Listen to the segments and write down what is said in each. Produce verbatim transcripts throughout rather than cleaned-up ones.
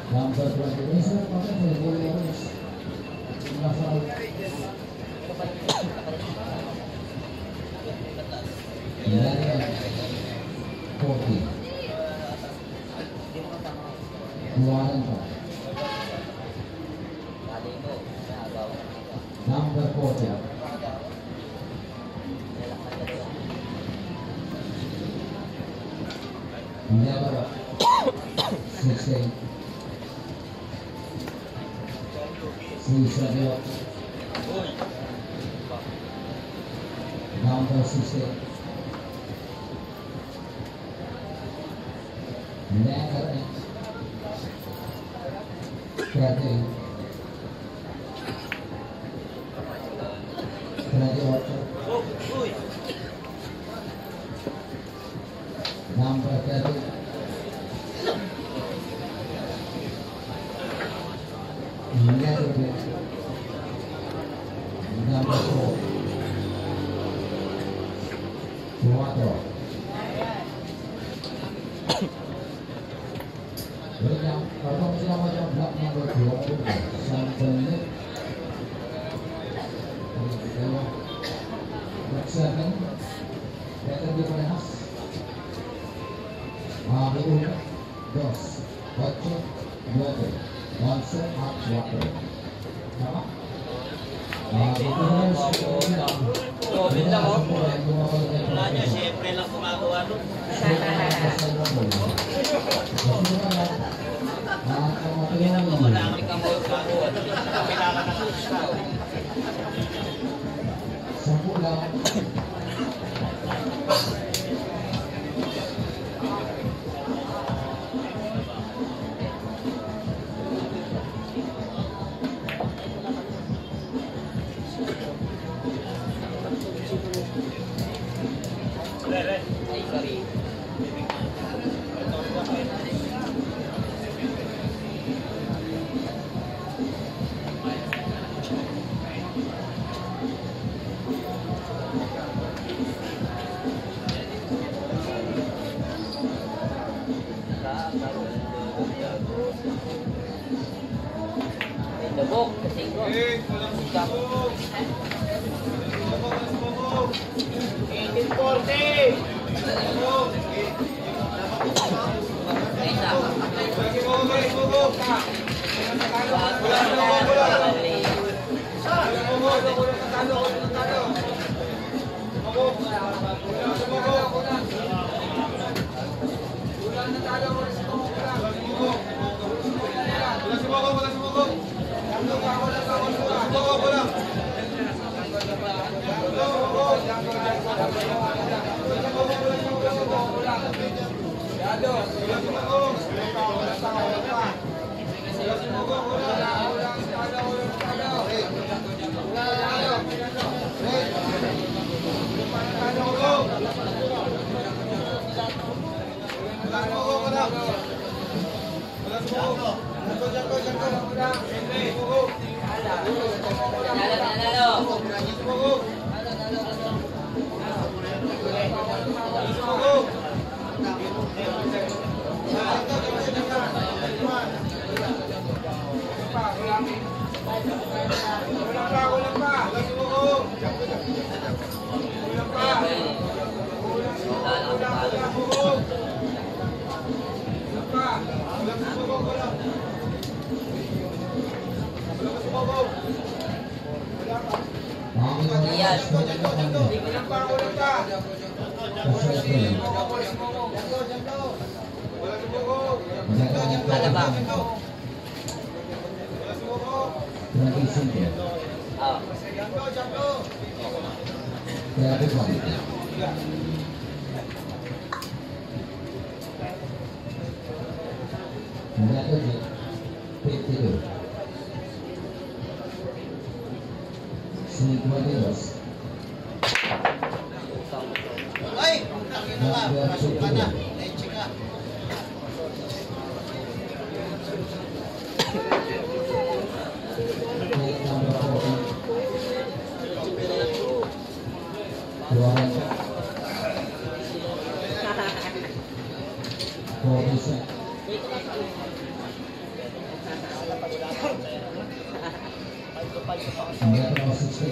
Number twenty, ini pakai boleh terus. Masalah. Forty. Keluaran Pak. Number forty. Never sixteen. Susah. Number sixteen. Never thirteen. Number thirteen. Number four. Water. Yang kalau kita macam blok nomor dua puluh sampai seven, better be khas. Ah, itu dos, ocho, dua, once up water. Apa? Ah, itu harus oh, bintang oh. Mulanya siyempre lang gumagawa nun. Yan ako, marami kang gumagawa. Kailangan na siya. Sampu lang. Ay, sorry. Debok, kesinggo. eighteen forty. Ada ba? Ah. Ay, tangin na nga, pasok ka na. Leche ka. Metro sixteen.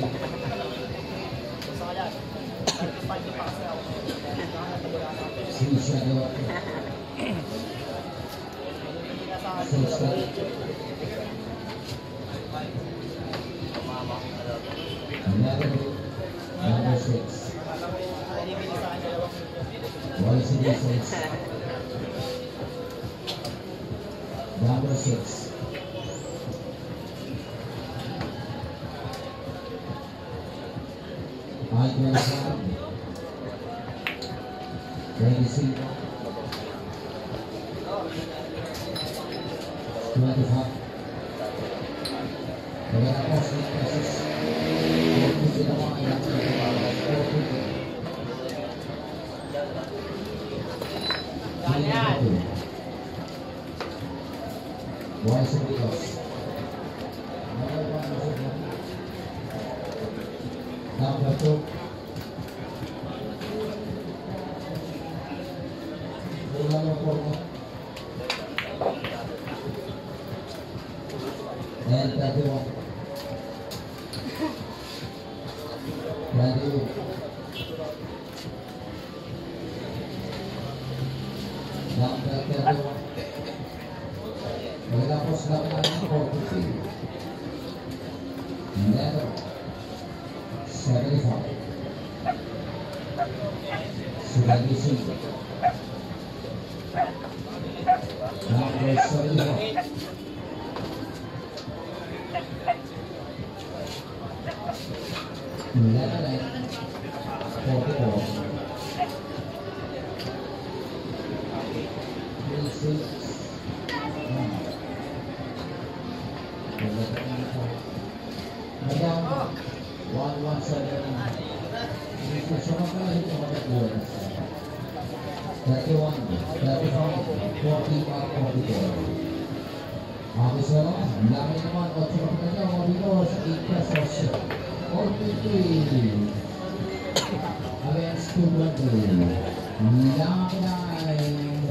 Sisha Duarte. Sixty. Another number six. Y C D six. Number six. I twenty-five. twenty-six. twenty-five. Pagkatapos ng process, forty ginawa ang ilang forty. Buhay sa Diyos. Number two. Wala na po mo. And thirty-one. thirty-two. Number thirty-one. Pagkatapos lang ng forty-three. Never. seventy-five. seventy-six. Number seventy-one. eleven. forty-four. twenty-six. Madam, one one seven. thirty-one, thirty-five, forty-five, forty-four. Officer, laki naman, otso na pagkakita, mga dito sa eight pesos. forty-three. Against two twenty. Laki nine.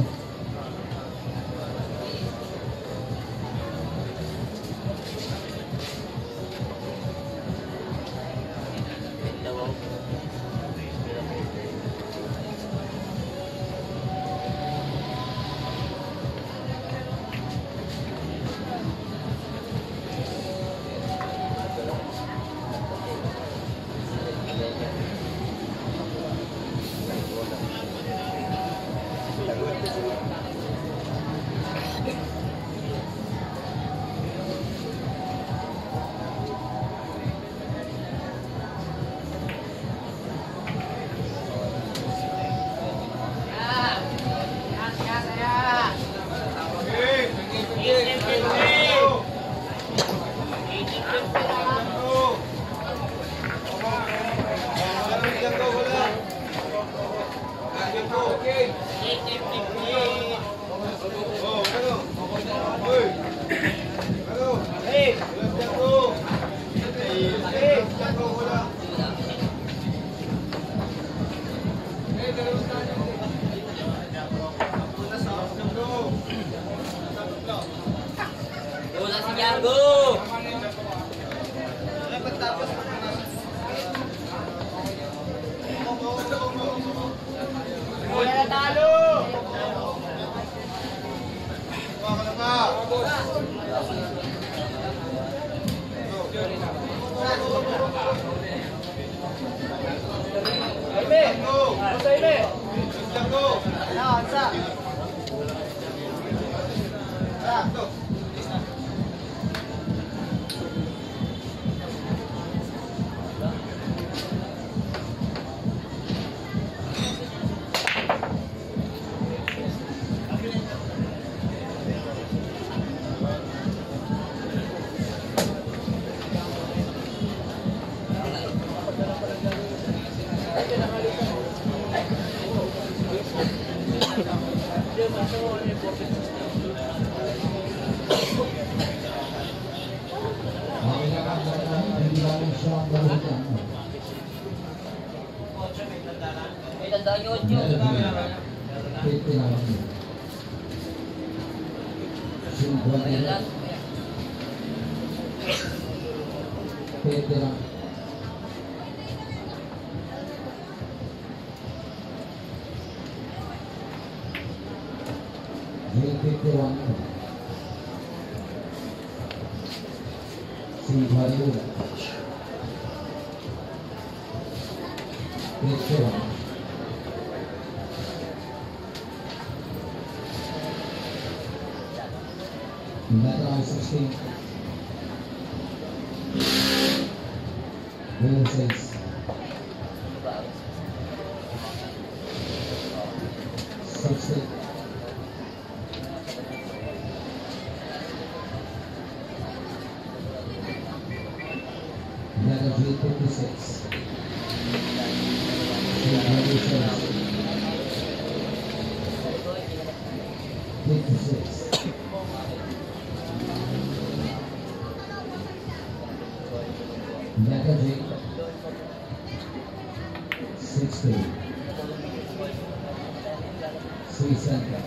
Wala si Yargo. Wala na talo. Aime, basta Aime. Ano, ansa? Ansa. May tandaan nyo, Ocho. veteran. Green fifty-one. Sivayu. fifty-one. Metal sixteen. Will six. sixty. Metal G fifty-six. fifty-six. Metal G sixty. Three center.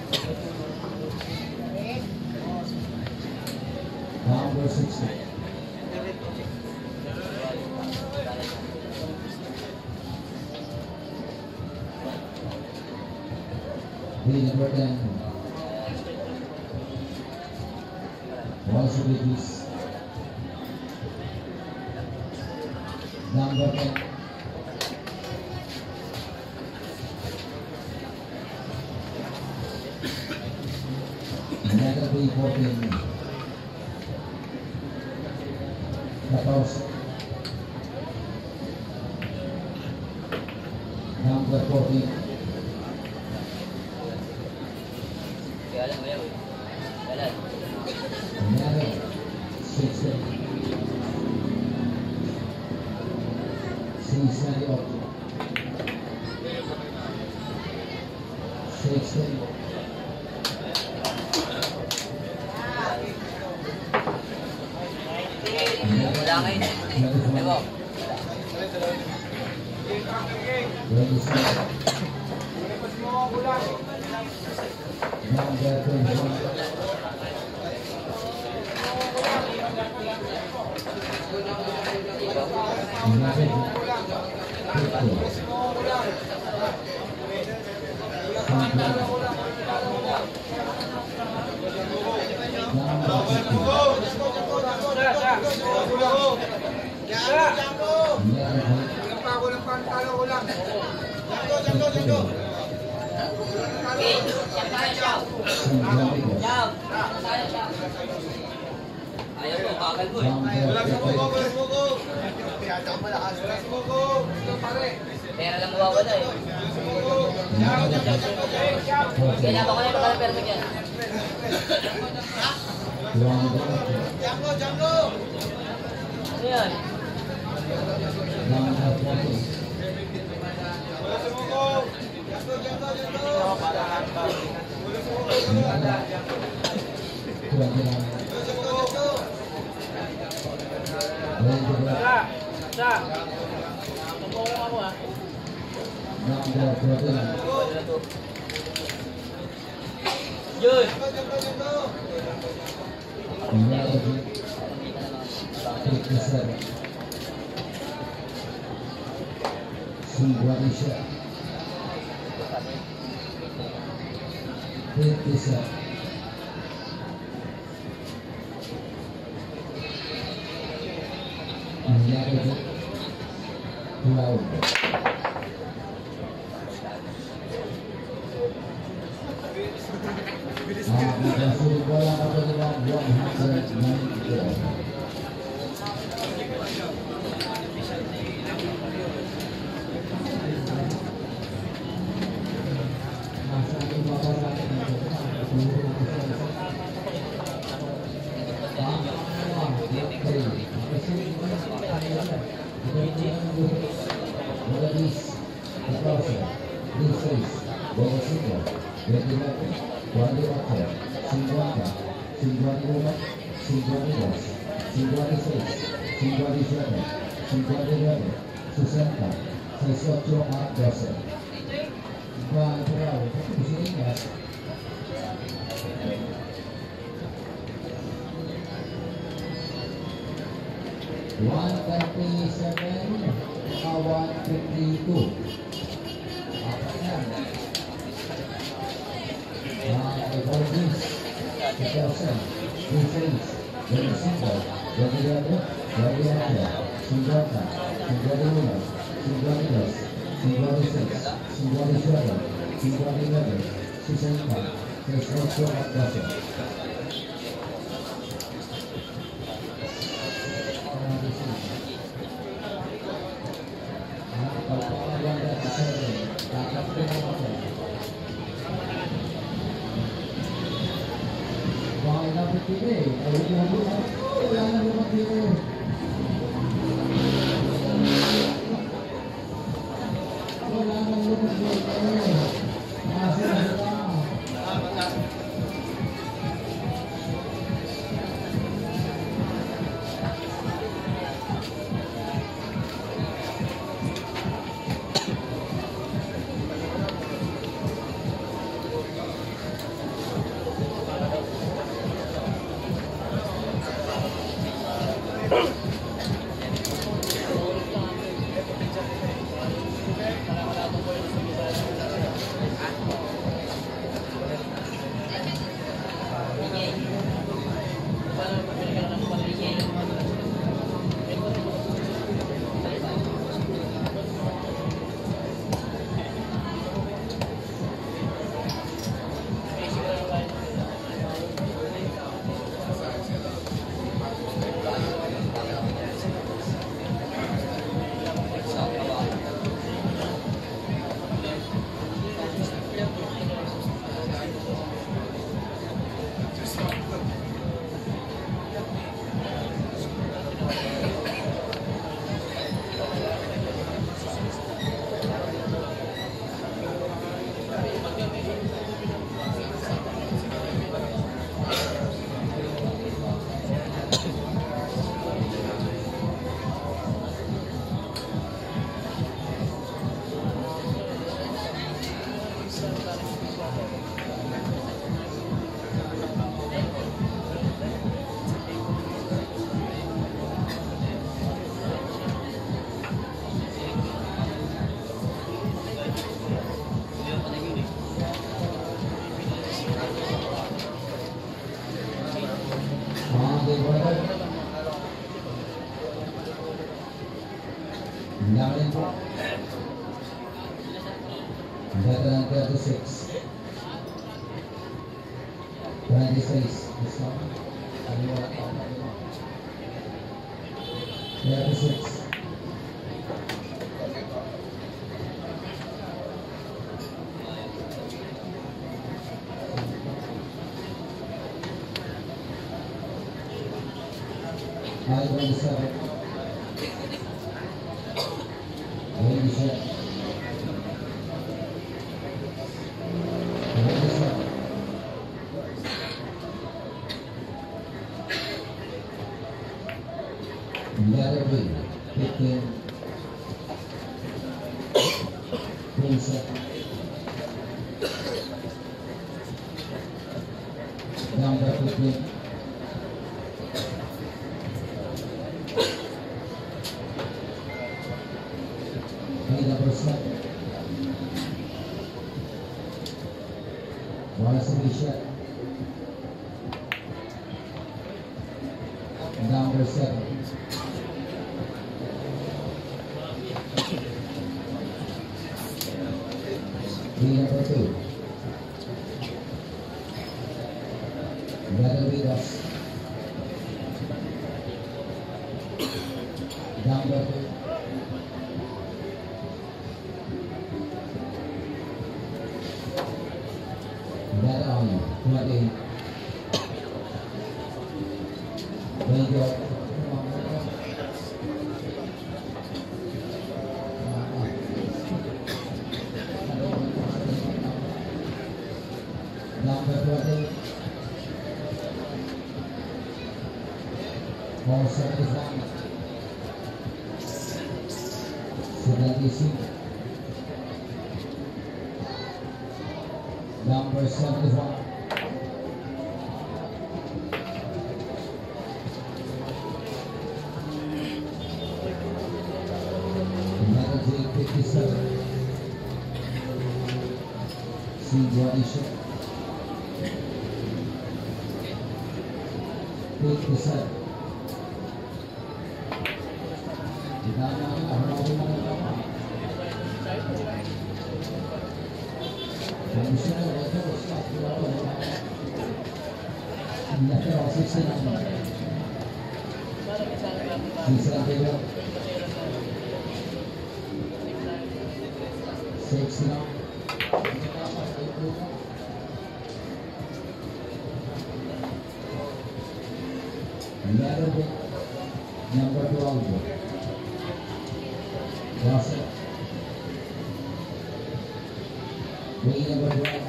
Number sixty. The number ten. Also Biggies. Number ten. Metal B fourteen. fourteen. Number fourteen. Jalan, jalan. Jalan. Metal sixteen. Sixty up. Sixteen. Wala ngayon. Ewo. twenty-seven. Number twenty-one. Ayaw ko, bakal ko eh. Pera lang mawawala eh. Kailangan ko na yung pagkala-permit yan. Ano yan? Sa, tumulong ako ah. Yun! fifty-seven. twelve. Dikasih bola atau tidak buat hasil main itu. Masa ini bapak lagi cinquanta, cinquanta y uno, cincuenta y dos, cincuenta y seis, cincuenta y siete, cincuenta y nueve, sesenta, sesenta y ocho a doce. Van Bravo, di sini ya. one thirty-seven ke one fifty-two. Apa yan? Mga Evolvis, two thousand, Defense, twenty-five, twenty-one, twenty-one, cincuenta, cincuenta y uno, cincuenta y dos, cincuenta y seis, cincuenta y siete, cincuenta y nueve, sesenta, sesenta y ocho, veteran thirty-six, twenty-six, thirty-six, twenty-seven, twenty-seven. Letter B, fifteen, twenty-seven, number fifteen, number seven, Wallace Bishop, number seven. Number two, Better with us. Number two, Better on twenty. Radio. Number twenty, four seventy-five, seventy-six, number seventy-five, fifty-seven. Sindra Isha. fifty-seven. Number twelve. Russell. Wing number twelve.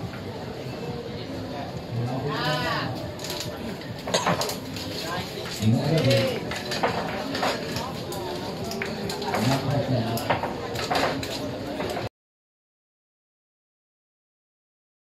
Number ten.